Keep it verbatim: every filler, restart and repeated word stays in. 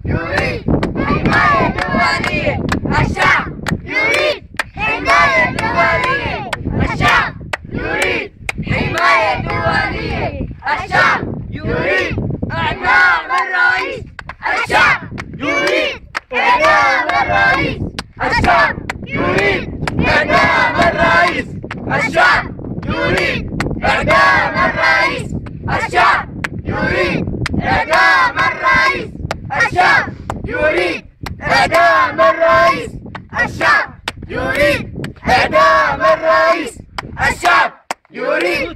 يريد حماية وليه الشعب يريد حماية وليه الشعب يريد حماية وليه الشعب يريد إعدام الرئيس الشعب يريد إعدام الرئيس الشعب يريد إعدام الرئيس الشعب يريد إعدام الرئيس الشعب يريد إعدام الرئيس الشعب يريد إعدام الرئيس الشعب يريد إعدام الرئيس الشعب يريد